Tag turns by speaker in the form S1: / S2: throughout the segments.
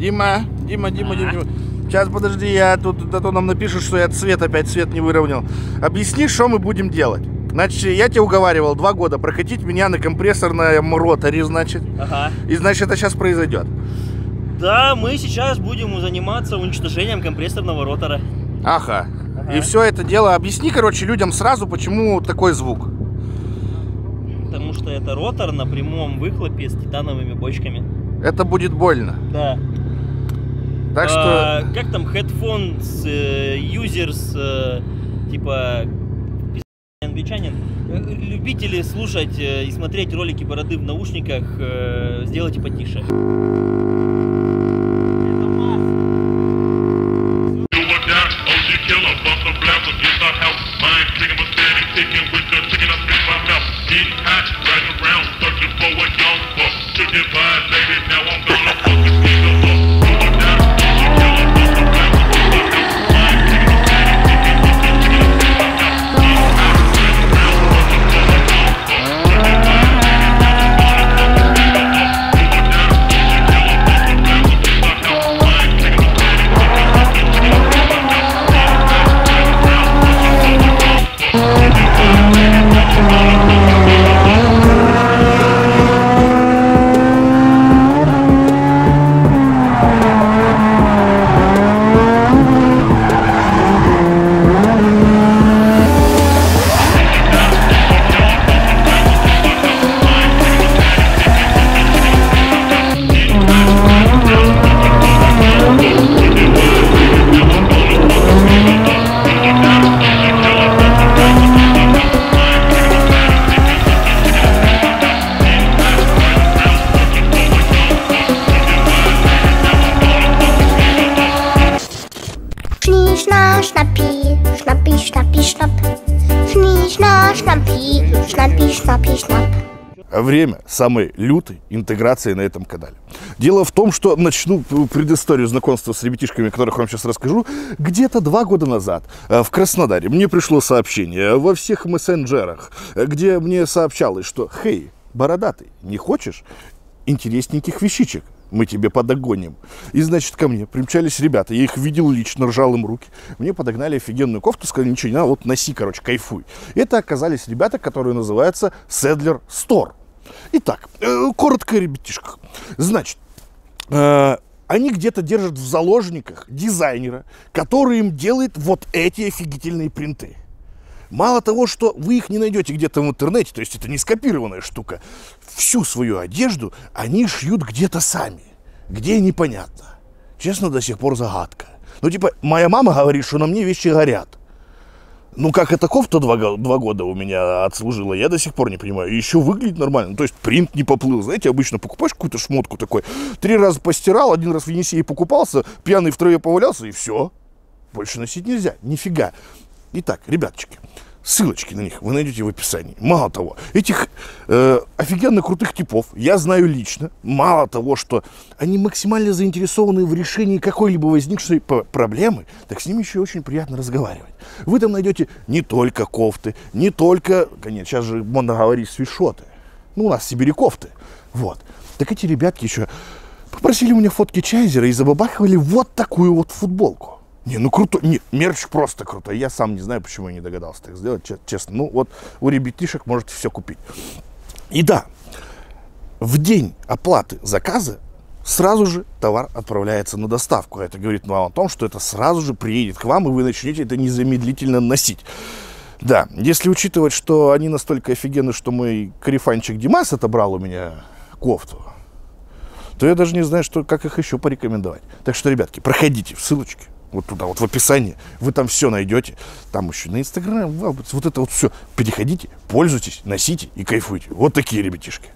S1: Дима. Сейчас, подожди, я тут, а то нам напишут, что я опять цвет не выровнял. Объясни, что мы будем делать. Значит, я тебя уговаривал 2 года прокатить меня на компрессорном роторе, значит.
S2: Ага.
S1: И, значит, это сейчас произойдет.
S2: Да, мы сейчас будем заниматься уничтожением компрессорного ротора.
S1: Ага. И все это дело. Объясни, короче, людям сразу, почему такой звук.
S2: Потому что это ротор на прямом выхлопе с титановыми бочками.
S1: Это будет больно.
S2: Да.
S1: Так что...
S2: Как там, headphones, users, типа, англичанин, любители слушать и смотреть ролики Бороды в наушниках, сделайте потише.
S1: Время самой лютой интеграции на этом канале. Дело в том, что начну предысторию знакомства с ребятишками, о которых вам сейчас расскажу. Где-то 2 года назад в Краснодаре мне пришло сообщение во всех мессенджерах, где мне сообщалось, что «Хей, бородатый, не хочешь интересненьких вещичек? Мы тебе подогоним». И, значит, ко мне примчались ребята, я их видел лично, ржал им руки. Мне подогнали офигенную кофту, сказали, ничего не надо, вот носи, короче, кайфуй. Это оказались ребята, которые называются Saddler Store. Итак, коротко о ребятишках. Значит, они где-то держат в заложниках дизайнера, который им делает вот эти офигительные принты. Мало того, что вы их не найдете где-то в интернете, то есть это не скопированная штука, всю свою одежду они шьют где-то сами. Где, непонятно. Честно, до сих пор загадка. Ну, типа, моя мама говорит, что на мне вещи горят. Ну, как эта кофта 2 года у меня отслужила, я до сих пор не понимаю. И еще выглядит нормально. Ну, то есть принт не поплыл. Знаете, обычно покупаешь какую-то шмотку такой, 3 раза постирал, 1 раз в Енисее покупался, пьяный в траве повалялся, и все. Больше носить нельзя. Нифига. Итак, ребяточки, ссылочки на них вы найдете в описании. Мало того, этих офигенно крутых типов я знаю лично. Мало того, что они максимально заинтересованы в решении какой-либо возникшей проблемы, так с ними еще очень приятно разговаривать. Вы там найдете не только кофты, не только, конечно, сейчас же модно говорить свитшоты. Ну, у нас в Сибири кофты. Вот. Так эти ребятки еще попросили у меня фотки Чайзера и забабахивали вот такую вот футболку. Не, ну круто, не, мерч просто крутой. Я сам не знаю, почему я не догадался так сделать, честно. Ну вот у ребятишек можете все купить. И да, в день оплаты заказа сразу же товар отправляется на доставку. Это говорит вам о том, что это сразу же приедет к вам, и вы начнете это незамедлительно носить. Да, если учитывать, что они настолько офигенны, что мой корефанчик Димас отобрал у меня кофту, то я даже не знаю, как их еще порекомендовать. Так что, ребятки, проходите в ссылочки. Вот туда, вот в описании, вы там все найдете. Там еще на Инстаграм, вот это вот все. Переходите, пользуйтесь, носите и кайфуйте. Вот такие ребятишки.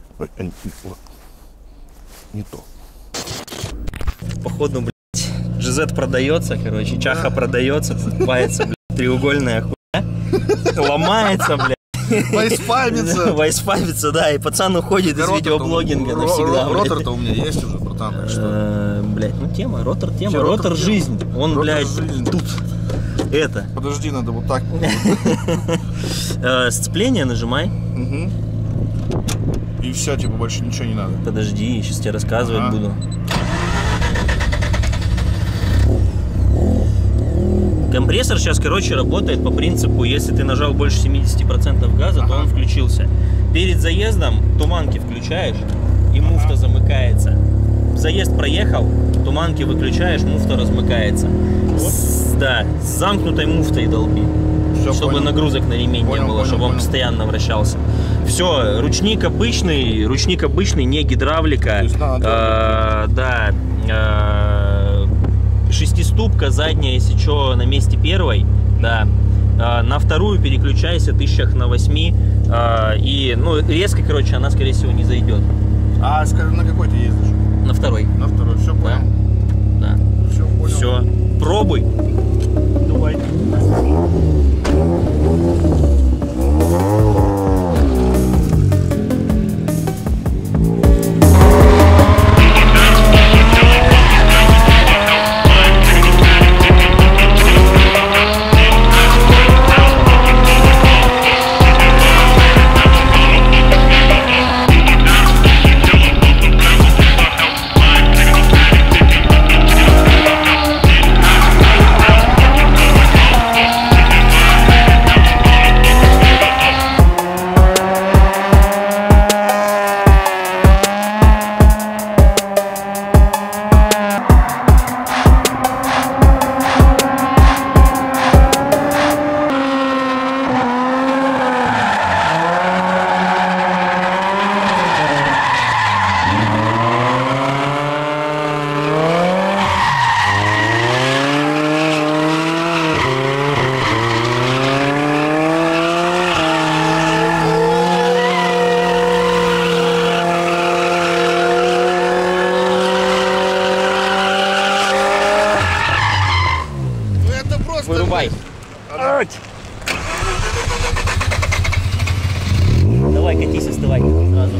S1: Не то.
S2: Походу, блядь, GZ продается, короче, Чаха продается, покупается, блядь, треугольная хуйня, ломается, блядь.
S1: Вайсфабится.
S2: Вайсфабится, да, и пацан уходит из видеоблогинга навсегда.
S1: Ротор-то у меня есть уже, братан, так что...
S2: Блядь, ну тема, ротор жизнь. Он, блядь, тут. Это.
S1: Подожди, надо вот так.
S2: Сцепление нажимай.
S1: И все, типа больше ничего не надо.
S2: Подожди, сейчас тебе рассказывать буду. Компрессор сейчас, короче, работает по принципу, если ты нажал больше 70% газа, то он включился. Перед заездом туманки включаешь, и муфта замыкается. Заезд проехал, туманки выключаешь, муфта размыкается. Да, с замкнутой муфтой долби. Все, чтобы понял. Нагрузок на ремень не было, чтобы он постоянно вращался. Все, ручник обычный, не гидравлика. Да, шестиступка задняя, если что, на месте первой, да. На вторую переключайся тысячах на 8. И, ну, резко, короче, она, скорее всего, не зайдет.
S1: А на какой ты ездишь?
S2: На второй.
S1: На второй, все понял.
S2: Да.
S1: Все понял.
S2: Все, пробуй.
S1: Давай.
S2: Вырубай. Давай, катись, остывай сразу.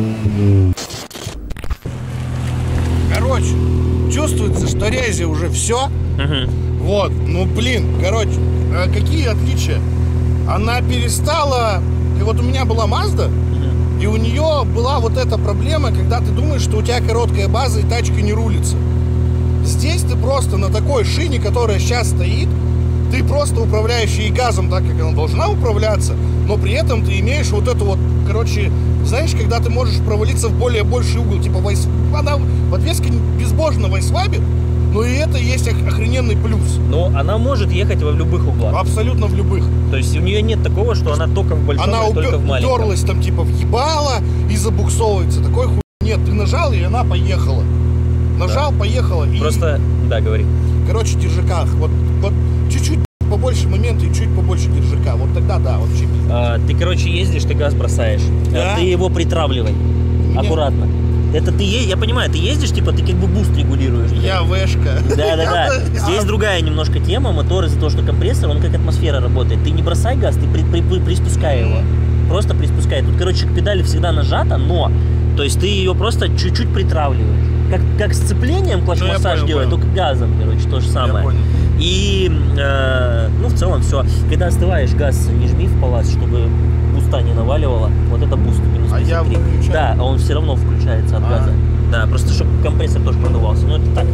S1: Короче, чувствуется, что рези уже все. Вот, ну блин, короче, какие отличия? Она перестала, и вот у меня была Mazda, и у нее была вот эта проблема, когда ты думаешь, что у тебя короткая база и тачка не рулится. Здесь ты просто на такой шине, которая сейчас стоит, ты просто управляешь ей газом так, как она должна управляться, но при этом ты имеешь вот эту вот, короче, знаешь, когда ты можешь провалиться в более больший угол, типа она подвеска безбожно в айсвабе, но и это есть охрененный плюс.
S2: Но она может ехать в любых углах.
S1: Абсолютно в любых.
S2: То есть у нее нет такого, что она только в большом,
S1: она
S2: только в маленьком.
S1: Она уперлась там типа въебала и забуксовывается. Такой хуй нет. Ты нажал, и она поехала. Нажал, да. Поехала.
S2: Просто, и... да, говори.
S1: Короче, держака. Вот чуть-чуть побольше момента и чуть побольше держака. Вот тогда да, вообще.
S2: Ты, короче, ездишь, ты газ бросаешь. Да? Ты его притравливай. Аккуратно. Это ты, я понимаю, ты ездишь, типа, ты как бы буст регулируешь.
S1: Я вэшка.
S2: Да. Здесь другая немножко тема. Мотор из-за того, что компрессор, он как атмосфера работает. Ты не бросай газ, ты приспускай его. Просто приспускай. Тут, короче, педаль всегда нажата, но... То есть ты ее просто чуть-чуть притравливаешь. Как сцеплением клатч-массаж делает, только газом, короче, то же самое. И, ну, в целом все. Когда остываешь, газ не жми в палас, чтобы буста не наваливало. Вот это буст минус 53.
S1: Я выключаю?
S2: Да, а он все равно включается от газа. Да, просто чтобы компрессор тоже продувался. Но это так.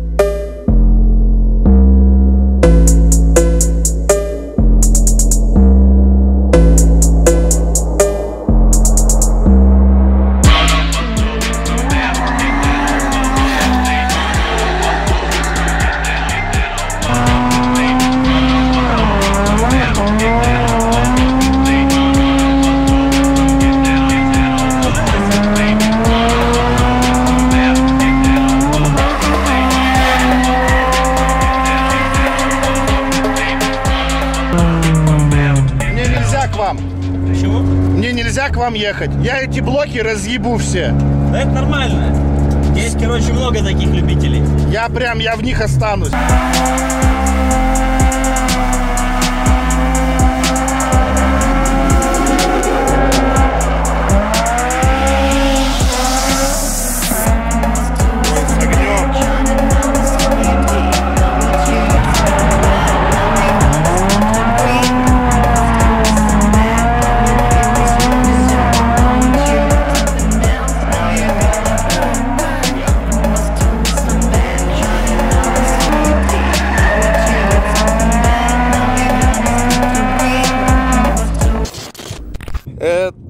S1: Почему? Мне нельзя к вам ехать. Я эти блоки разъебу все.
S2: Да это нормально. Здесь, короче, много таких любителей.
S1: Я в них останусь.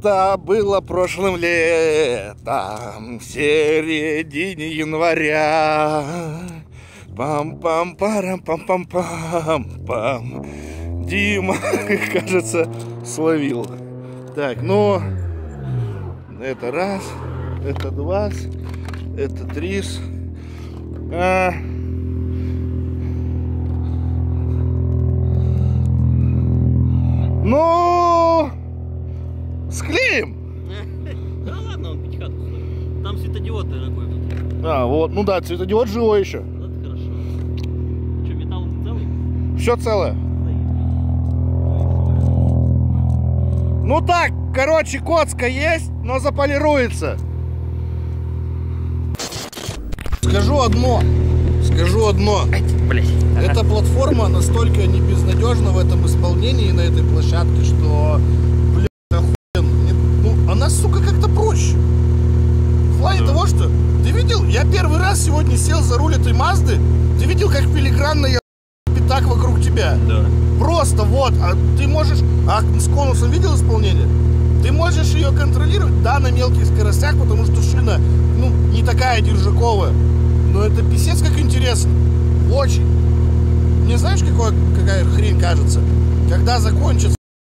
S1: Это было прошлым летом, в середине января. Пам-пам-парам-пам-пам-пам-пам. Дима, кажется, словил. Так, ну, это раз, это два, это три. Ну, склеим.
S2: Да ладно, он пятихатку стоит. Там светодиод дорогой.
S1: Вот, ну да, светодиод живой еще.
S2: Это хорошо. Что, металл целый?
S1: Все целое. Ну так, короче, коцка есть, но заполируется. Скажу одно.
S2: Блять.
S1: Эта платформа настолько не безнадежна в этом исполнении на этой площадке, что, блядь, охуенно. Ну, она, сука, как-то проще. В плане того, что ты видел, я первый раз сегодня сел за руль этой Мазды, ты видел, как филигранная пятак вокруг тебя?
S2: Да.
S1: Просто вот, а ты можешь, с конусом видел исполнение? Ты можешь ее контролировать, да, на мелких скоростях, потому что шина, ну, не такая держаковая. Но это писец как интересно. Очень. Мне знаешь, какая хрень кажется? Когда закончатся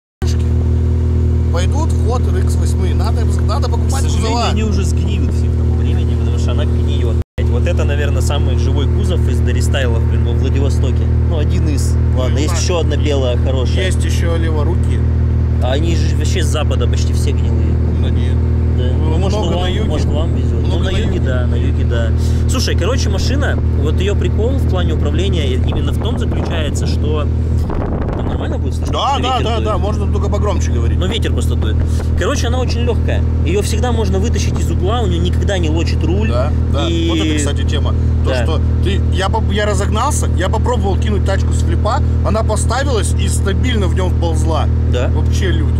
S1: пойдут в ход RX-8. Надо покупать
S2: К сожалению,
S1: кузова.
S2: они уже сгниют все к тому времени, потому что она гниет. Вот это, наверное, самый живой кузов из дорестайлов, блин, во Владивостоке. Ну, один из. Ладно, есть еще одна белая хорошая.
S1: Есть еще леворуки.
S2: А они же вообще с запада почти все гнилые.
S1: Да нет.
S2: Да. Ну, может,
S1: Много
S2: вам,
S1: на юге.
S2: может, вам везет. Ну,
S1: Много
S2: на
S1: на
S2: юге,
S1: юге.
S2: да, на юге, да. Слушай, короче, машина, вот ее прикол в плане управления именно в том заключается, что... Там нормально будет слышно?
S1: Да, можно только погромче говорить.
S2: Но ветер просто дует. Короче, она очень легкая. Ее всегда можно вытащить из угла, у нее никогда не лочит руль.
S1: Да.
S2: И...
S1: Вот это, кстати, тема. То,
S2: Да.
S1: что я разогнался, я попробовал кинуть тачку с флипа, она поставилась и стабильно в нем ползла.
S2: Да.
S1: Вообще люди.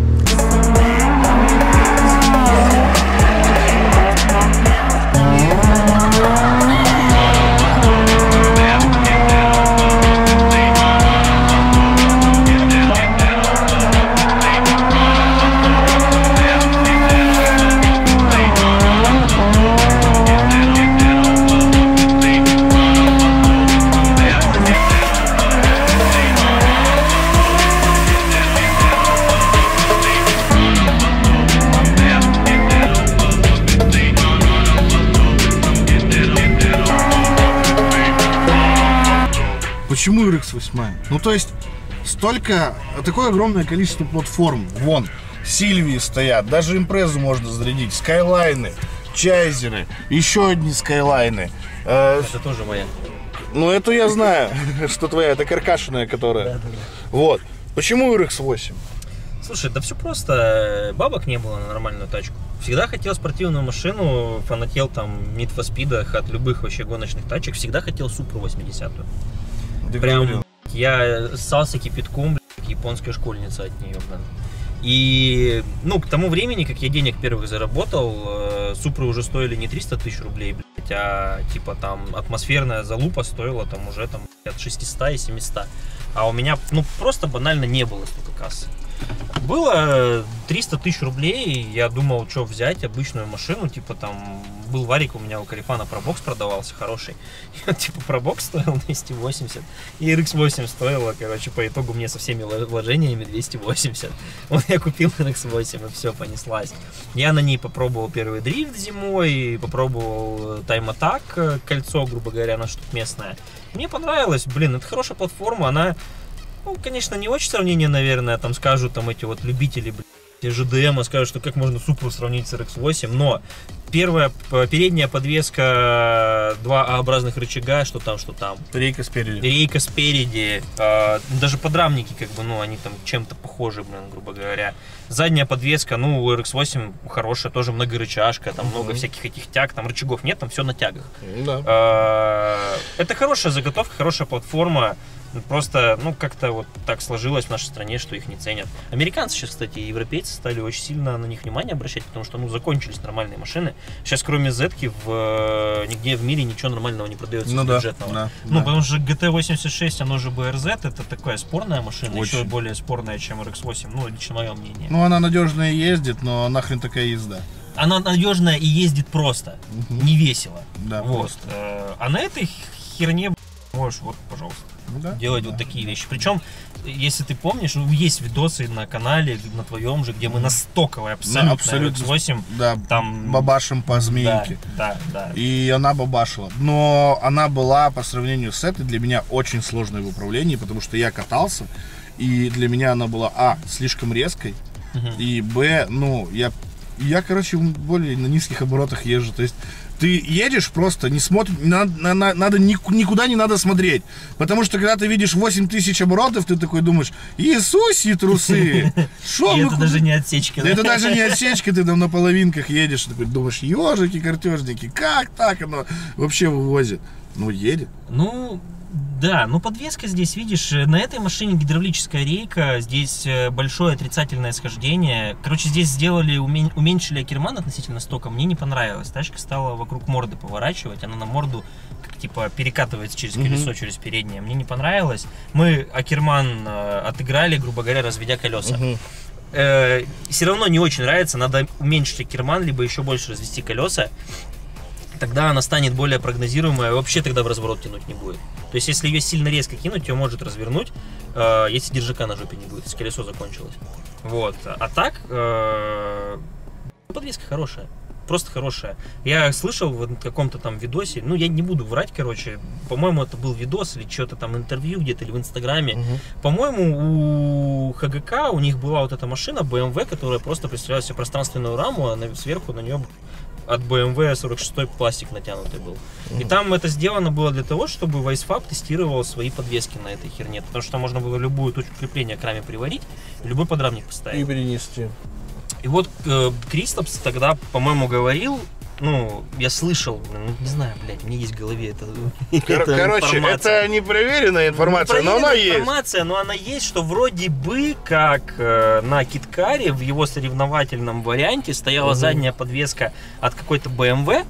S1: Почему RX-8? Ну, то есть, такое огромное количество платформ. Вон, Сильвии стоят, даже импрезу можно зарядить, скайлайны, чайзеры, еще одни скайлайны.
S2: Это тоже моя.
S1: Ну, эту я знаю, что твоя, это каркашенная, которая.
S2: Да.
S1: Вот. Почему RX-8?
S2: Слушай, да все просто. Бабок не было на нормальную тачку. Всегда хотел спортивную машину, фанател там Need for Speed от любых вообще гоночных тачек. Всегда хотел Супру 80-ю. Прям я ссался кипятком, блядь, как японская школьница от нее, блин. И, ну, к тому времени, как я денег первых заработал, Супры уже стоили не 300 тысяч рублей, блядь, а типа там атмосферная залупа стоила там уже там от 600 и 700. А у меня, ну, просто банально не было столько кассы. Было 300 тысяч рублей, я думал, что взять обычную машину, типа там, был варик у меня у Карифана, пробокс продавался хороший, и он, типа, пробокс стоил 280, и RX-8 стоило, короче, по итогу мне со всеми вложениями 280, вот я купил RX-8, и все, понеслась. Я на ней попробовал первый дрифт зимой, попробовал Time Attack, кольцо, грубо говоря, она что-то местное. Мне понравилось, блин, это хорошая платформа, она... Ну, конечно, не очень сравнение, наверное, там скажут там эти вот любители, блядь, ЖДМ, скажут, что как можно Супру сравнить с RX-8, но передняя подвеска, два А-образных рычага, что там.
S1: Рейка спереди.
S2: Рейка спереди, даже подрамники, как бы, ну, они там чем-то похожи, блин, грубо говоря. Задняя подвеска, ну, у RX-8 хорошая, тоже многорычажка, там много всяких этих тяг, там рычагов нет, там все на тягах.
S1: Да.
S2: Это хорошая заготовка, хорошая платформа. Просто, ну, как-то вот так сложилось в нашей стране, что их не ценят. Американцы сейчас, кстати, и европейцы стали очень сильно на них внимание обращать, потому что, ну, закончились нормальные машины. Сейчас, кроме Z-ки, нигде в мире ничего нормального не продается бюджетного. Потому что GT86, оно же BRZ, это такая спорная машина, очень. Еще более спорная, чем RX-8, ну, лично мое мнение.
S1: Ну, она надежная ездит, но нахрен такая езда.
S2: Она надежная и ездит просто, не весело.
S1: Да,
S2: вот.
S1: просто.
S2: А на этой херне можешь, вот, пожалуйста, делать вот такие вещи. Причем, если ты помнишь, есть видосы на канале, на твоем же, где мы на стоковой абсолютно RX-8 там
S1: бабашим по змейке.
S2: Да.
S1: И она бабашила. Но она была по сравнению с этой для меня очень сложной в управлении, потому что я катался, и для меня она была, слишком резкой, и, ну, я, короче, более на низких оборотах езжу. То есть ты едешь просто, не смотришь, надо никуда не надо смотреть. Потому что когда ты видишь 8000 оборотов, ты такой думаешь, Иисусе трусы!
S2: И это даже не отсечка.
S1: Это даже не отсечка, ты там на половинках едешь, такой думаешь, ежики, картежники, как так оно вообще вывозит? Ну, едет.
S2: Ну, да, ну подвеска здесь, видишь, на этой машине гидравлическая рейка, здесь большое отрицательное схождение. Короче, здесь сделали, уменьшили акерман относительно стока, мне не понравилось. Тачка стала вокруг морды поворачивать, она на морду как типа перекатывается через колесо, через переднее. Мне не понравилось. Мы акерман отыграли, грубо говоря, разведя колеса. Все равно не очень нравится, надо уменьшить акерман, либо еще больше развести колеса. Тогда она станет более прогнозируемая, и вообще тогда в разворот тянуть не будет. То есть, если ее сильно резко кинуть, ее может развернуть, если держака на жопе не будет, если колесо закончилось. Вот. А так, подвеска хорошая. Просто хорошая. Я слышал в каком-то там видосе, ну, я не буду врать, короче, по-моему, это был видос или что-то там интервью где-то или в Инстаграме. По-моему, у ХГК, у них была вот эта машина BMW, которая просто представляла себе пространственную раму, а сверху на нее от BMW 46 пластик натянутый был. И там это сделано было для того, чтобы Weissfab тестировал свои подвески на этой херне. Потому что можно было любую точку крепления к раме приварить, любой подрамник поставить.
S1: И перенести.
S2: И вот Кристопс тогда, по-моему, говорил, ну, я слышал, ну, не знаю, блядь, у меня есть в голове это.
S1: Короче, это непроверенная информация, но она есть.
S2: Информация, но она есть, что вроде бы как на Киткаре в его соревновательном варианте стояла задняя подвеска от какой-то BMW,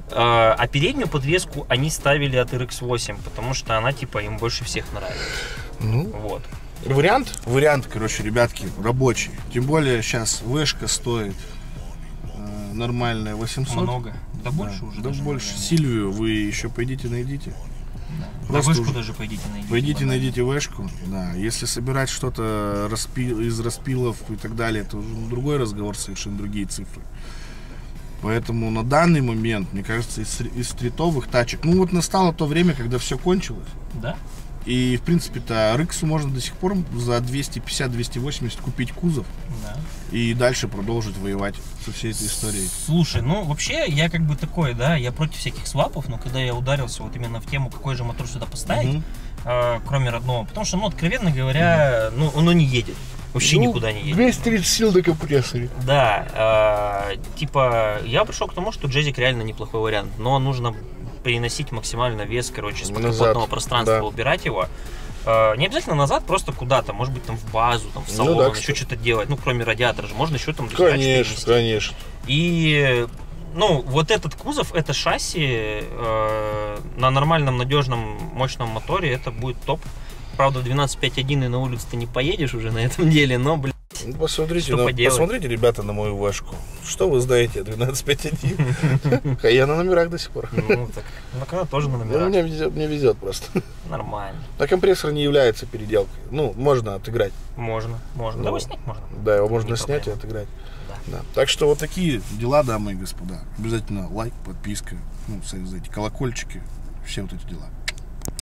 S2: а переднюю подвеску они ставили от RX-8, потому что она типа им больше всех нравилась. Вот.
S1: Вариант, короче, ребятки, рабочий. Тем более сейчас вешка стоит нормальная 800.
S2: Много. Да больше уже.
S1: Да больше. Наверное. Сильвию вы еще пойдите найдите.
S2: Да. Вешку даже пойдите найдите.
S1: Пойдите найдите вешку. Да. Если собирать что-то из распилов и так далее, это уже другой разговор, совершенно другие цифры. Поэтому на данный момент, мне кажется, из стритовых тачек, ну вот настало то время, когда все кончилось.
S2: Да.
S1: И, в принципе-то, Рексу можно до сих пор за 250-280 купить кузов, и дальше продолжить воевать со всей этой историей.
S2: Слушай, ну, вообще, я как бы такой, да, я против всяких свапов, но когда я ударился вот именно в тему, какой же мотор сюда поставить, кроме родного, потому что, ну, откровенно говоря, ну, оно не едет. Вообще никуда не едет.
S1: 230 сил до компрессора.
S2: Да, типа, я пришел к тому, что джезик реально неплохой вариант, но нужно переносить максимально вес, короче, с подкапотного пространства, убирать его. Не обязательно назад, просто куда-то, может быть, там в базу, там в салон, еще что-то делать, ну, кроме радиатора же, можно еще там...
S1: Конечно.
S2: И, ну, вот этот кузов, это шасси на нормальном, надежном, мощном моторе, это будет топ. Правда, 12.5.1 и на улицу ты не поедешь уже на этом деле, но, блядь,
S1: посмотрите, ребята, на мою вешку. Что вы знаете о 12.5.1? Я на номерах до сих пор.
S2: Ну, так, она тоже на номерах.
S1: Мне везет просто.
S2: Нормально.
S1: А компрессор не является переделкой. Ну, можно отыграть.
S2: Можно. Да, его снять можно.
S1: Да, его можно снять и отыграть. Да. Так что вот такие дела, дамы и господа. Обязательно лайк, подписка, ну, знаете, колокольчики, все вот эти дела.